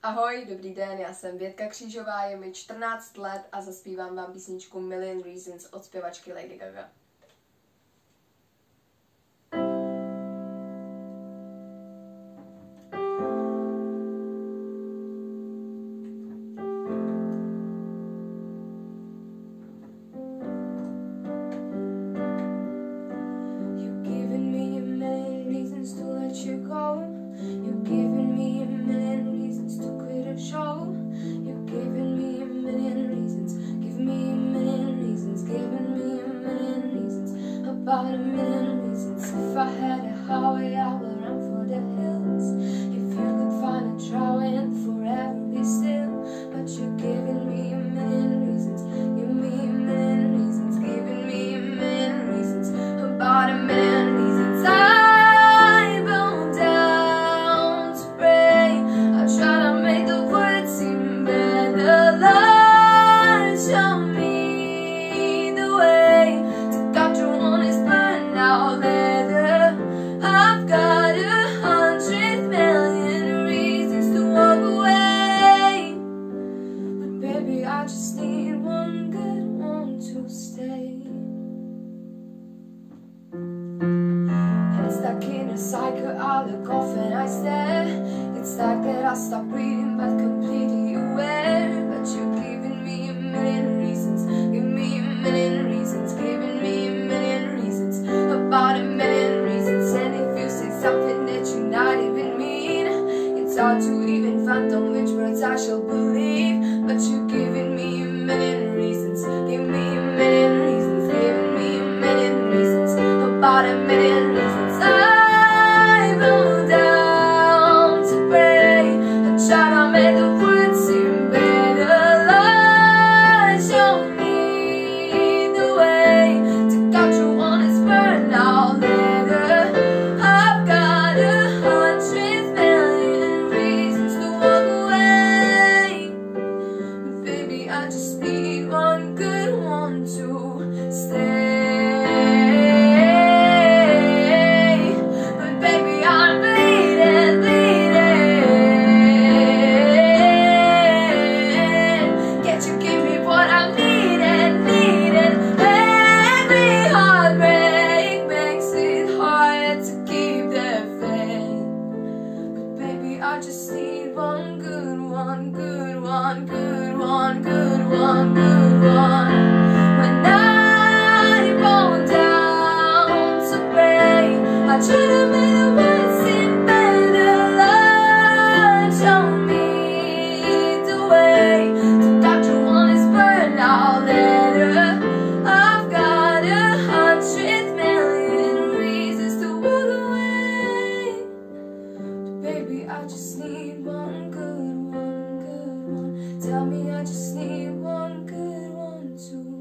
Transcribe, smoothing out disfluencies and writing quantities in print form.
Ahoj, dobrý den, já jsem Větka Křížová, je mi 14 let a zaspívám vám písničku Million Reasons od zpěvačky Lady Gaga. You've given me a million reasons, give me a million reasons, giving me a million reasons, about a million reasons. If I had a highway, I would run for the hills. If you could find a try and forever be still, but you're giving me a million reasons, give me a million reasons, giving me a million reasons, about a million reasons. I bow down to pray, I try to make the words seem better. Lord, show me the way to God through on His burn out leather. I've got 100 million reasons to walk away, but baby, I just need one good one to stay. Stuck in a cycle, I look off and I stare. It's like that I stop breathing but completely aware. But you're giving me a million reasons, give me a million reasons, giving me a million reasons, about a million reasons. And if you say something that you not even mean, it's hard to even fathom which words I shall believe. But you're giving me a million reasons, give me a million reasons, giving me a million reasons, about a million reasons. I bow down to pray, I try to make the words seem better. Lord, show me the way to God through on His burnout leather. I've got 100 million reasons to walk away, but baby, I just need one good one to stay. I just need one good one, good one, good one, good one, good one. When I bow down to pray, I try to make the words seem better. Lord, show me the way to God through on His burnout leather. I've got 100 million reasons to walk away, baby, I just need one good one, good one. Tell me I just need one good one to